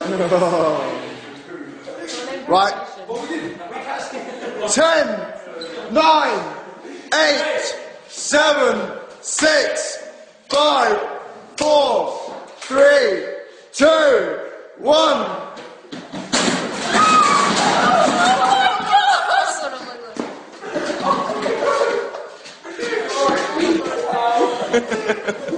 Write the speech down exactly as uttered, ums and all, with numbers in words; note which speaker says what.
Speaker 1: Right. Ten, nine, eight, seven, six, five, four, three, two, one.
Speaker 2: Ha ha ha.